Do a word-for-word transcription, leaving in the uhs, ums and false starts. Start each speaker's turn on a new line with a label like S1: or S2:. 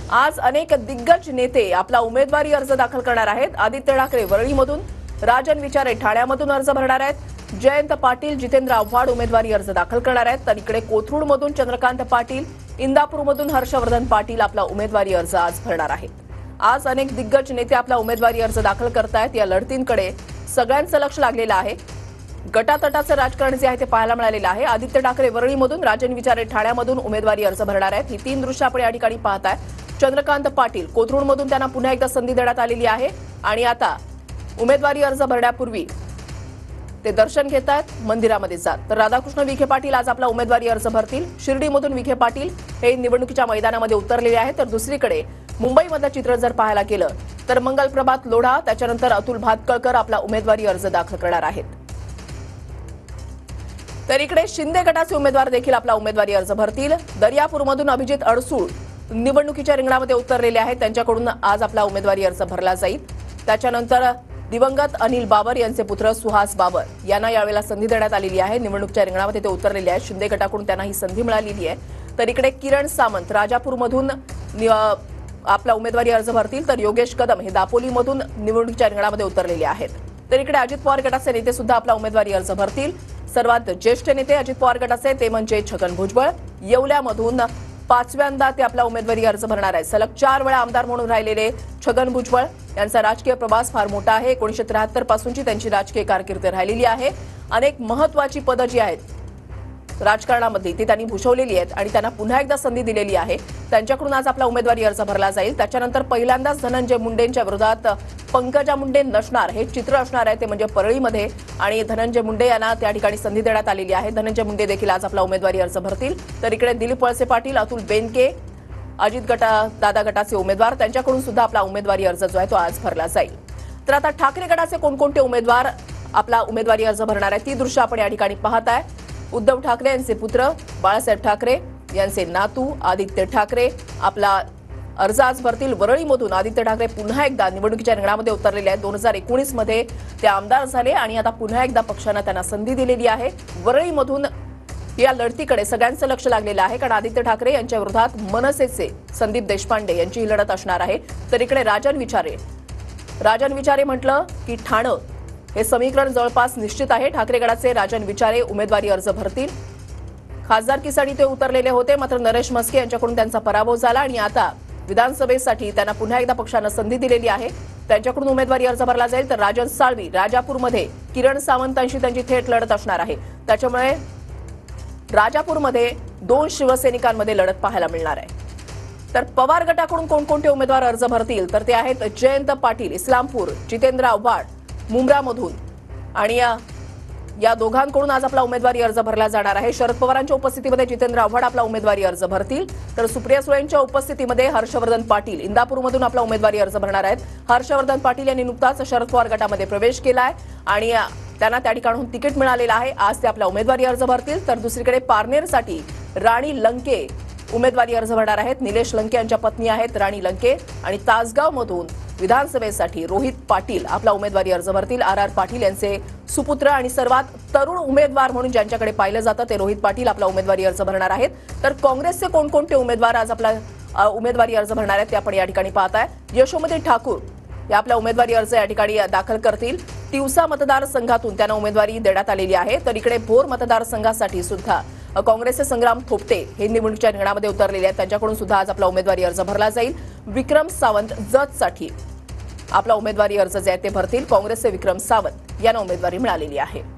S1: आज अनेक दिग्गज नेते आपला उमेदवारी अर्ज दाखल करणार आहेत। आदित्य ठाकरे वरळीमधून, राजन विचारे ठाण्यामधून अर्ज भरणार आहेत। जयंत पाटील, जितेंद्र आव्हाड उमेदवारी अर्ज दाखल करणार आहेत। तर इकडे कोथरूडमधून चंद्रकांत पाटील, इंदापूरमधून हर्षवर्धन पाटील आपला उमेदवारी अर्ज आज भरणार आहेत। आज अनेक दिग्गज नेते आपला उमेदवारी अर्ज दाखल करतायत। या लढतींकडे सगळ्यांचं लक्ष लागलेलं आहे। गटातटाचं राजकारण जे आहे ते पाहायला मिळालेलं आहे। आदित्य ठाकरे वरळीमधून, राजन विचारे ठाण्यामधून उमेदवारी अर्ज भरणार आहेत। ही तीन दृश्य आपण या ठिकाणी पाहताय। चंद्रकांत पाटील कोथरूडमधून त्यांना पुन्हा एकदा संधी देण्यात आलेली आहे आणि आता उमेदवारी अर्ज भरण्यापूर्वी ते दर्शन घेतात, मंदिरामध्ये जात। तर राधाकृष्ण विखे पाटील आज आपला उमेदवारी अर्ज भरतील। शिर्डीमधून विखे पाटील हे निवडणुकीच्या मैदानामध्ये उतरलेले आहेत। तर दुसरीकडे मुंबईमधलं चित्र जर पाहायला गेलं तर मंगल प्रभात लोढा, त्याच्यानंतर अतुल भातखळकर आपला उमेदवारी अर्ज दाखल करणार आहेत। तर इकडे शिंदे गटाचे उमेदवार देखील आपला उमेदवारी अर्ज भरतील। दर्यापूरमधून अभिजित अडसूळ निवडणुकीच्या रिंगणामध्ये उतरलेले आहेत। त्यांच्याकडून आज आपला उमेदवारी अर्ज भरला जाईल। त्याच्यानंतर दिवंगत अनिल बाबर यांचे पुत्र सुहास बाबर यांना यावेळेला संधी देण्यात आलेली आहे। निवडणुकीच्या रिंगणामध्ये ते उतरलेले आहेत। शिंदे गटाकडून त्यांना ही संधी मिळालेली आहे। तर इकडे किरण सामंत राजापूरमधून आपला उमेदवारी अर्ज भरतील। तर योगेश कदम हे दापोलीमधून निवडणुकीच्या रिंगणामध्ये उतरलेले आहेत। तर इकडे अजित पवार गटाचे नेते सुद्धा आपला उमेदवारी अर्ज भरतील। सर्वात ज्येष्ठ नेते अजित पवार गटाचे ते म्हणजे छगन भुजबळ। येवल्यामधून पाचव्यांदा ते आपला उमेदवारी अर्ज भरणार आहेत। सलग चार वेळा आमदार म्हणून राहिलेले छगन भुजबळ यांचा राजकीय प्रवास फार मोठा आहे। एकोणीसशे त्र्याहत्तर पासूनची त्यांची राजकीय कारकीर्द राहिलेली आहे। अनेक महत्वाची पदं जी आहेत राजकारणामध्ये ती त्यांनी भूषवलेली आहेत आणि त्यांना पुन्हा एकदा संधी दिलेली आहे। त्यांच्याकडून आज आपला उमेदवारी अर्ज भरला जाईल। त्याच्यानंतर पहिल्यांदाच धनंजय मुंडेंच्या विरोधात पंकजा मुंडे नसणार हे चित्र असणार आहे, ते म्हणजे परळीमध्ये, आणि धनंजय मुंडे यांना त्या ठिकाणी संधी देण्यात आलेली आहे। धनंजय मुंडे देखील आज आपला उमेदवारी अर्ज भरतील। तर इकडे दिलीप वळसे पाटील, अतुल बेनके, अजित गटा दादा गटाचे उमेदवार त्यांच्याकडून सुद्धा आपला उमेदवारी अर्ज जो आहे तो आज भरला जाईल। तर आता ठाकरे गटाचे कोणकोणते उमेदवार आपला उमेदवारी अर्ज भरणार आहेत ती दृश्य आपण या ठिकाणी पाहताय। उद्धव ठाकरे यांचे पुत्र बाळासाहेब ठाकरे यांचे नातू आदित्य ठाकरे आपला अर्ज आज भरतील। वरळीमधून आदित्य ठाकरे पुन्हा एकदा निवडणुकीच्या रिंगणामध्ये उतरलेले आहेत। दोन हजार एकोणीस मध्ये ते आमदार झाले आणि आता पुन्हा एकदा पक्षानं त्यांना संधी दिलेली आहे। वरळीमधून या लढतीकडे सगळ्यांचं लक्ष लागलेलं आहे, कारण आदित्य ठाकरे यांच्या विरोधात मनसेचे संदीप देशपांडे यांची ही लढत असणार आहे। तर इकडे राजन विचारे राजन विचारे म्हटलं की ठाणं हे समीकरण जवळपास निश्चित आहे। ठाकरे गटाचे राजन विचारे उमेदवारी अर्ज भरतील। खासदारकीसाठी ते उतरलेले होते, मात्र नरेश म्हस्के यांच्याकडून त्यांचा पराभव झाला आणि आता विधानसभेसाठी त्यांना पुन्हा एकदा पक्षानं संधी दिलेली आहे। त्यांच्याकडून उमेदवारी अर्ज भरला जाईल। तर राजन साळवी राजापूरमध्ये किरण सावंतांशी त्यांची थेट लढत असणार आहे। त्याच्यामुळे राजापूरमध्ये दोन शिवसैनिकांमध्ये लढत पाहायला मिळणार आहे। तर पवार गटाकडून कोणकोणते उमेदवार अर्ज भरतील तर ते आहेत जयंत पाटील इस्लामपूर, जितेंद्र आव्हाड मुंब्रामधून, आणि या दोघांकडून आज आपला उमेदवारी अर्ज भरला जाणार आहे। शरद पवारांच्या उपस्थितीमध्ये जितेंद्र आव्हाड आपला उमेदवारी अर्ज भरतील। तर सुप्रिया सुळेंच्या उपस्थितीमध्ये हर्षवर्धन पाटील इंदापूरमधून आपला उमेदवारी अर्ज भरणार आहेत। हर्षवर्धन पाटील यांनी नुकताच शरद पवार गटामध्ये प्रवेश केलाय आणि त्यांना त्या ठिकाणाहून तिकीट मिळालेलं आहे। आज ते आपला उमेदवारी अर्ज भरतील। तर दुसरीकडे पारनेरसाठी राणी लंके उमेदवारी अर्ज भरणार आहेत। निलेश लंके यांच्या पत्नी आहेत राणी लंके, आणि तासगावमधून विधानसभेसाठी रोहित पाटील आपला उमेदवारी अर्ज भरतील। आर आर पाटील यांचे सुपुत्र आणि सर्वात तरुण उमेदवार म्हणून ज्यांच्याकडे पाहिलं जातं ते रोहित पाटील आपला उमेदवारी अर्ज भरणार आहेत। तर काँग्रेसचे कोणकोणते उमेदवार आज आपला उमेदवारी अर्ज भरणार आहेत ते आपण या ठिकाणी पाहताय। यशोमती ठाकूर या आपला उमेदवारी अर्ज या ठिकाणी दाखल करतील। तिवसा मतदारसंघातून त्यांना उमेदवारी देण्यात आलेली आहे। तर इकडे भोर मतदारसंघासाठी सुद्धा काँग्रेसचे संग्राम थोपटे हे निवडणुकीच्या रिंगणामध्ये उतरलेले आहेत। त्यांच्याकडून सुद्धा आज आपला उमेदवारी अर्ज भरला जाईल। विक्रम सावंत जतसाठी आपला उमेदवारी अर्ज जे आहे ते भरतील। काँग्रेसचे विक्रम सावंत यांना उमेदवारी मिळालेली आहे।